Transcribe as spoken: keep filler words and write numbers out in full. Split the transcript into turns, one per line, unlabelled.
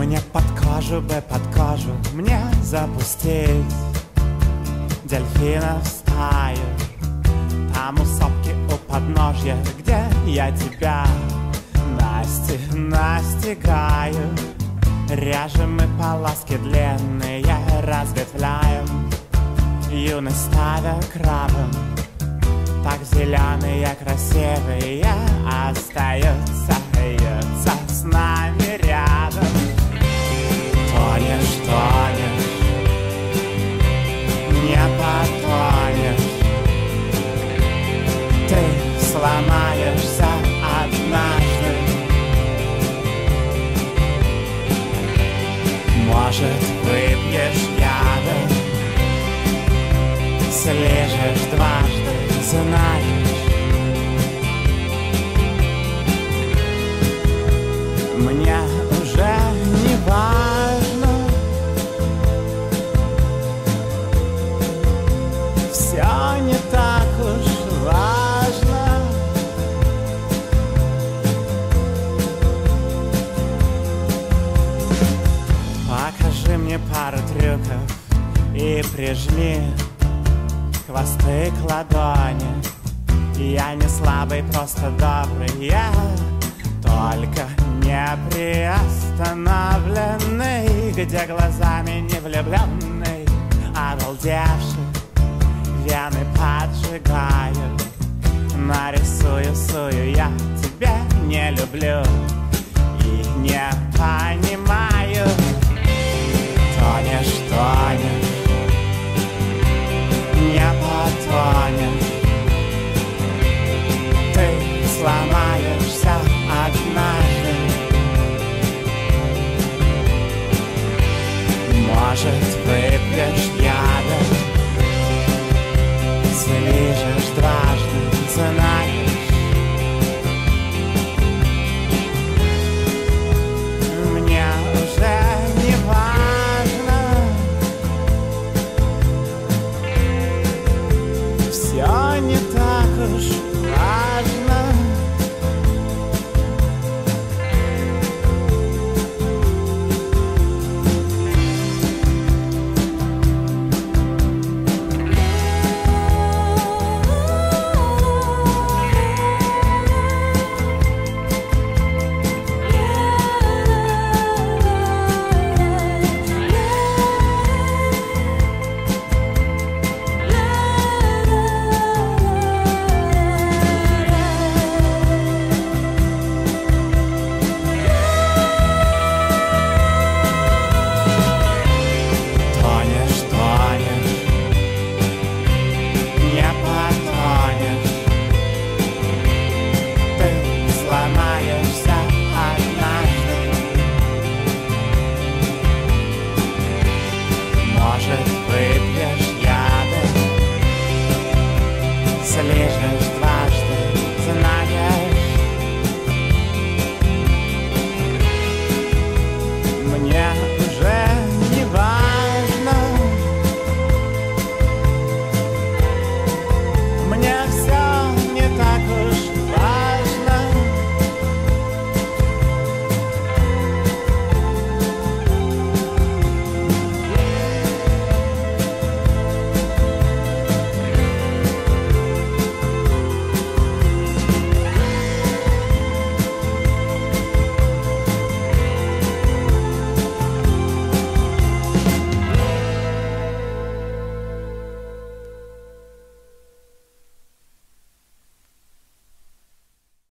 Мне под кожу бы, под кожу мне запустить дельфинов стаю. Там у сопки, у подножья, где я тебя насти, настигаю. Ряжем мы полоски длинные, разветвляем, юность ставя крабом. Так зеленые, красивые остаются, остаются с нами рядом. Тонешь, тонешь, не потонешь. Ты сломаешься однажды. Может, выпьешь яда, слежешь дважды, знаешь. Мне уже не важно, все не так уж важно. Покажи мне пару трюков и прижми хвосты к ладони. Я не слабый, просто добрый, я только не приостановленный, где глазами не влюбленный, обалдевший, вены поджигаю. Нарисую, сую, я тебя не люблю и не понимаю.